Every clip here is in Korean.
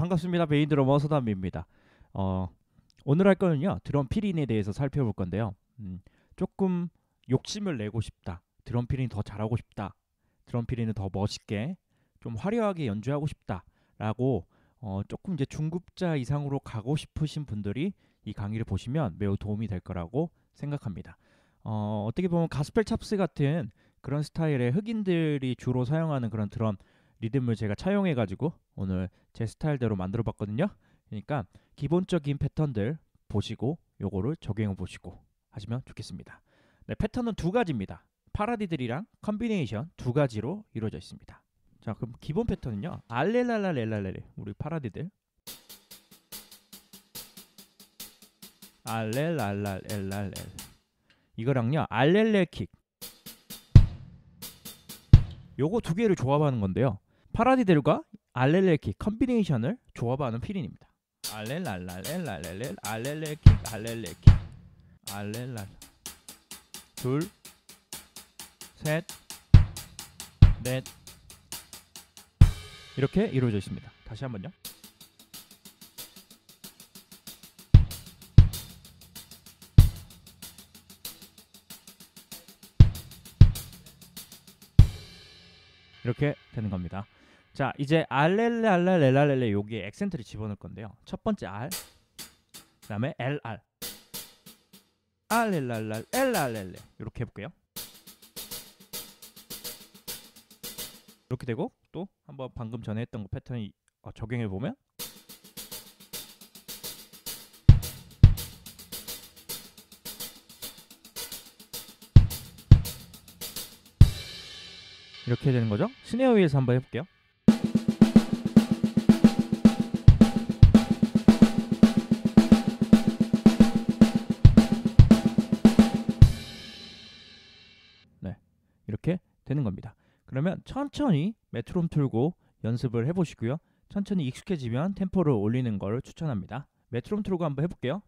반갑습니다. 메인 드러머 서담비입니다. 오늘 할 거는요, 드럼 필인에 대해서 살펴볼 건데요. 조금 욕심을 내고 싶다, 드럼 필인 더 잘하고 싶다, 드럼 필인을 더 멋있게 좀 화려하게 연주하고 싶다라고 조금 이제 중급자 이상으로 가고 싶으신 분들이 이 강의를 보시면 매우 도움이 될 거라고 생각합니다. 어떻게 보면 가스펠 찹스 같은 그런 스타일의 흑인들이 주로 사용하는 그런 드럼 리듬을 제가 차용해 가지고 오늘 제 스타일대로 만들어 봤거든요. 그러니까 기본적인 패턴들 보시고 요거를 적용해 보시고 하시면 좋겠습니다. 네, 패턴은 두 가지입니다. 파라디들이랑 컨비네이션 두 가지로 이루어져 있습니다. 자, 그럼 기본 패턴은요, 알렐랄랄렐랄렐, 우리 파라디들 알렐랄랄렐랄렐, 이거랑요 알렐렐킥, 요거 두 개를 조합하는 건데요, 파라디들과 알렐렐킥 컨비네이션을 조합하는 필인입니다. 알렐랄랄렐랄렐, 알렐렐킥, 알렐렐킥, 알렐랄, 둘, 셋, 넷, 이렇게 이루어져 있습니다. 다시 한번요. 이렇게 되는 겁니다. 자, 이제 알렐랄랄렐랄렐 여기에 액센트를 집어넣을 건데요. 첫 번째 알, 그 다음에 LR, 알렐랄랄 엘랄렐레, 이렇게 해볼게요. 이렇게 되고, 또 한번 방금 전에 했던 거 패턴 적용해보면 이렇게 되는 거죠. 스네어 위에서 한번 해볼게요. 네, 이렇게 되는 겁니다. 그러면 천천히 메트롬 틀고 연습을 해보시고요. 천천히 익숙해지면 템포를 올리는 걸 추천합니다. 메트롬 틀고 한번 해볼게요.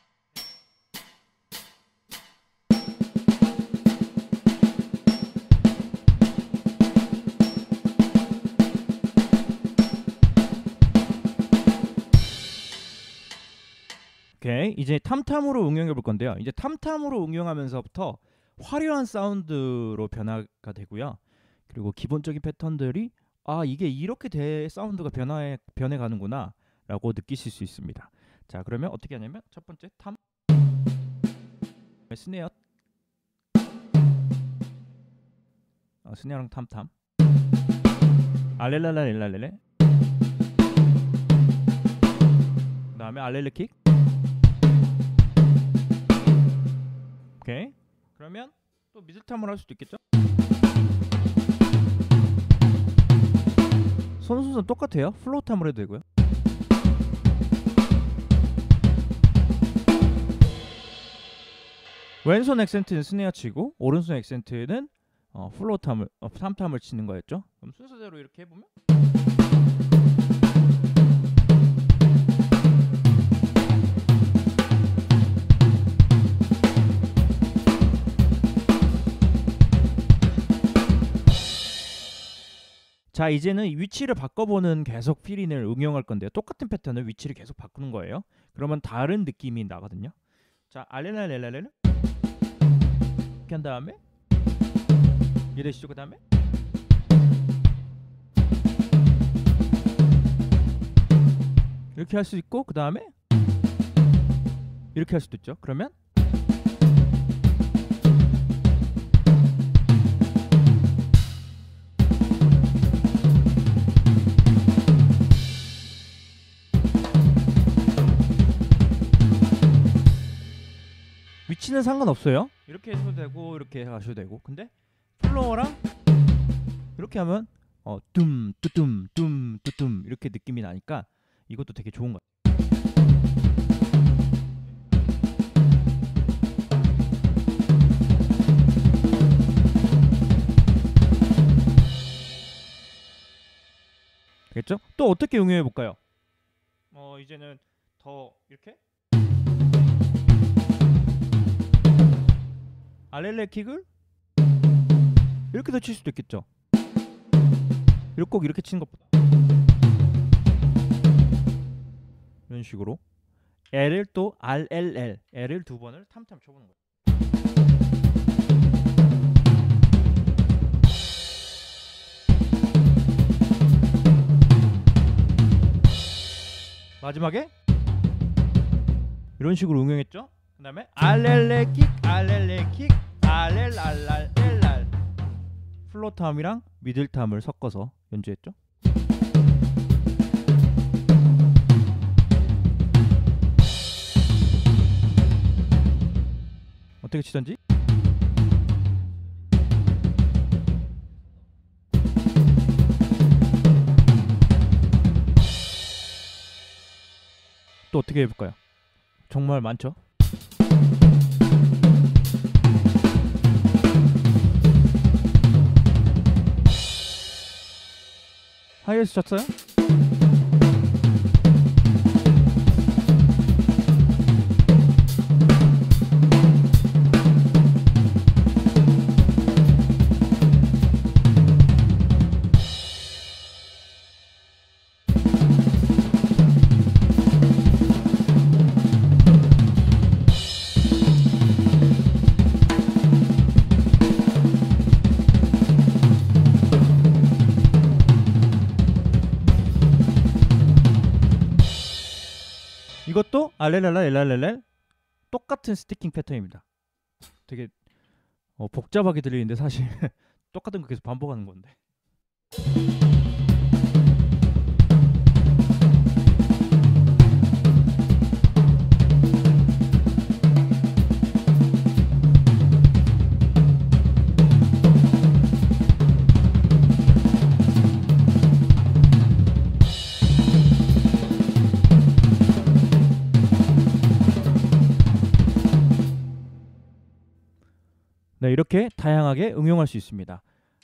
오케이, 이제 탐탐으로 응용해 볼 건데요. 이제 탐탐으로 응용하면서부터 화려한 사운드로 변화가 되고요. 그리고 기본적인 패턴들이 이게 이렇게 사운드가 변해 가는구나 라고 느끼실 수 있습니다. 자, 그러면 어떻게 하냐면 첫 번째 탐, 스네어, 스네어랑 탐탐, 알렐랄랄렐랄렐, 그 다음에 알렐레킥. 오케이, 그러면 또 미들탐을 할 수도 있겠죠? 손 순서는 똑같아요. 플로우탐을 해도 되고요. 왼손 액센트는 스네어 치고 오른손 액센트는 플로우탐을 탐탐을 치는 거였죠. 그럼 순서대로 이렇게 해보면 자, 이제는 위치를 바꿔보는 계속 필인을 응용할 건데요. 똑같은 패턴을 위치를 계속 바꾸는 거예요. 그러면 다른 느낌이 나거든요. 자, 알렐랄렐랄렐 이렇게 한 다음에 이러시죠. 그 다음에 이렇게 할 수 있고, 그 다음에 이렇게 할 수도 있죠. 그러면 위치는 상관없어요. 이렇게 해도 되고 이렇게 하셔도 되고. 근데 플로어랑 이렇게 하면 둠 뚜둠 둠 뚜둠 이렇게 느낌이 나니까 이것도 되게 좋은 것 같아요. 됐죠? 또 어떻게 응용해 볼까요? 이제는 더 이렇게 알렐레 킥을 이렇게도 칠 수도 있겠죠. 꼭 이렇게 치는 것보다 이런 식으로 L을 또 RLL, L을 두 번을 탐탐 쳐보는 거예요. 마지막에 이런 식으로 응용했죠. 그 다음에 RLL 킥, RLL 킥, RLRRLR 플로탐이랑 미들탐을 섞어서 연주했죠. 어떻게 치던지 또 어떻게 해볼까요? 정말 많죠. 하이에스 쳤어요? 이것도 알렐랄라 엘랄렐렐 똑같은 스티킹 패턴입니다. 되게 복잡하게 들리는데 사실 똑같은 거 계속 반복하는 건데. 네, 이렇게 다양하게 응용할 수 있습니다.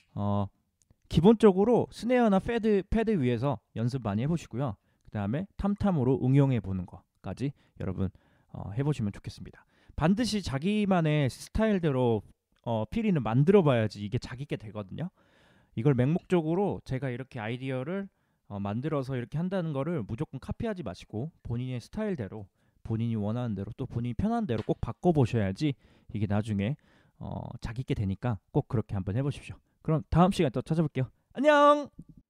기본적으로 스네어나 패드 위에서 연습 많이 해보시고요. 그 다음에 탐탐으로 응용해 보는 것까지 여러분 해보시면 좋겠습니다. 반드시 자기만의 스타일대로 피리는 만들어 봐야지 이게 자기게 되거든요. 이걸 맹목적으로 제가 이렇게 아이디어를 만들어서 이렇게 한다는 거를 무조건 카피하지 마시고 본인의 스타일대로 본인이 원하는 대로 또 본인이 편한 대로 꼭 바꿔보셔야지 이게 나중에 자기게 되니까 꼭 그렇게 한번 해보십시오. 그럼 다음 시간에 또 찾아볼게요. 안녕!